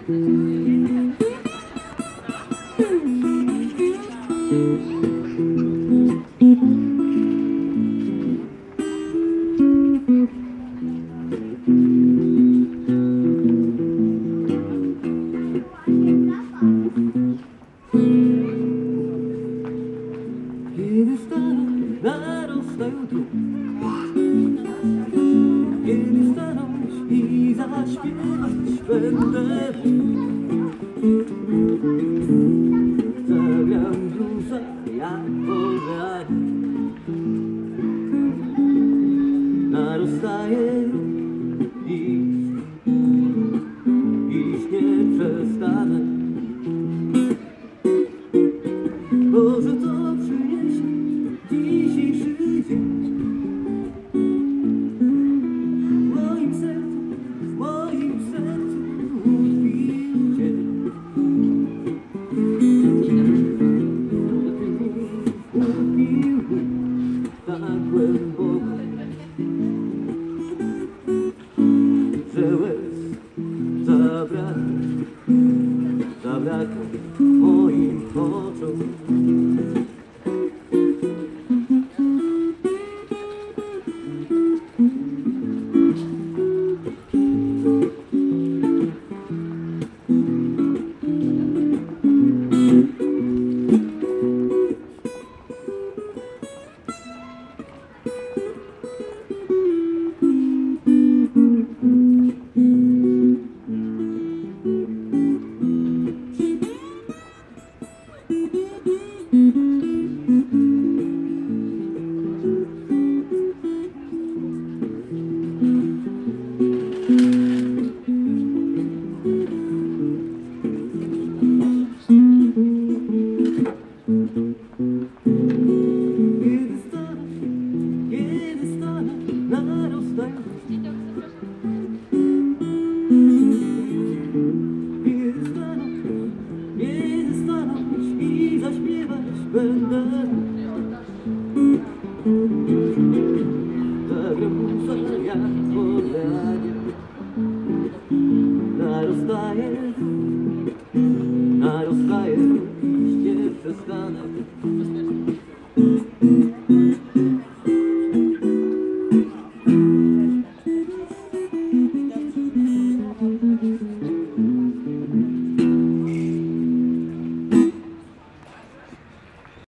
Kiedy staną narostają tu, kiedy stanąć i zaśpiewać będę, zagram bluesa jak Bożani. Narostaje iść nie przestanę. Może to przyniesie dzisiejszy dzień. W moim sercu utkwił cień. Utkwił tak głęboko, że łez zabrakło moim oczom. Kiedy stanę narostają, kiedy stanąć i zaśpiewać będę, zagram bluesa jak Bożani. Narostaje, iść nie przestanę.